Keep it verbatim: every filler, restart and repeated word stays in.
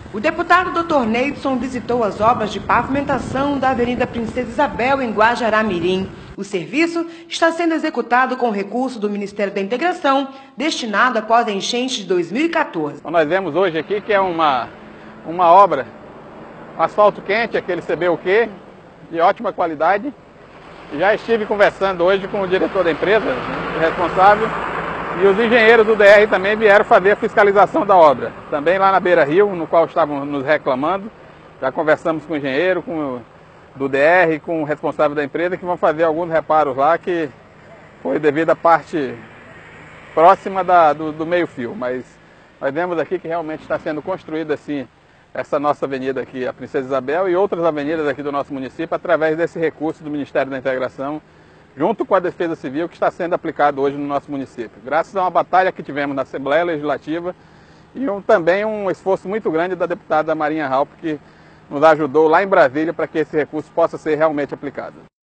O deputado doutor Neidson visitou as obras de pavimentação da Avenida Princesa Isabel, em Guajará-Mirim. O serviço está sendo executado com recurso do Ministério da Integração, destinado após a enchente de dois mil e quatorze. Então, nós vemos hoje aqui que é uma, uma obra, asfalto quente, aquele C B U Q, de ótima qualidade. Já estive conversando hoje com o diretor da empresa, o responsável, e os engenheiros do D R também vieram fazer a fiscalização da obra. Também lá na Beira Rio, no qual estavam nos reclamando. Já conversamos com o engenheiro, com o do D R, com o responsável da empresa, que vão fazer alguns reparos lá, que foi devido à parte próxima da, do, do meio-fio. Mas nós vemos aqui que realmente está sendo construída assim, essa nossa avenida aqui, a Princesa Isabel, e outras avenidas aqui do nosso município, através desse recurso do Ministério da Integração, junto com a Defesa Civil, que está sendo aplicado hoje no nosso município. Graças a uma batalha que tivemos na Assembleia Legislativa e um, também um esforço muito grande da deputada Marinha Raupp, que nos ajudou lá em Brasília para que esse recurso possa ser realmente aplicado.